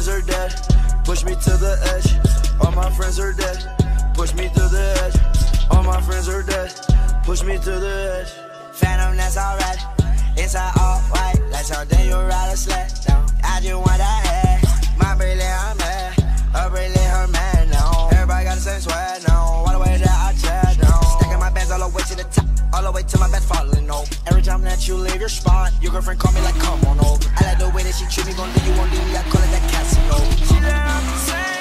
friends are dead, push me to the edge. All my friends are dead, push me to the edge. All my friends are dead, push me to the edge. Phantom, that's alright. Inside all white, like something you ride a sled down. I just want that head. My bracelet, I'm mad. Her bracelet, her man, no. Everybody got the same sweat, no. All the way that I chat, no. Stacking my bands all the way to the top, all the way to my bed falling over. Every time that you leave your spot, your girlfriend call me like, come on over. I like the way that she treat me, gon' leave you, won't leave me. I call it that casino. She let out the same.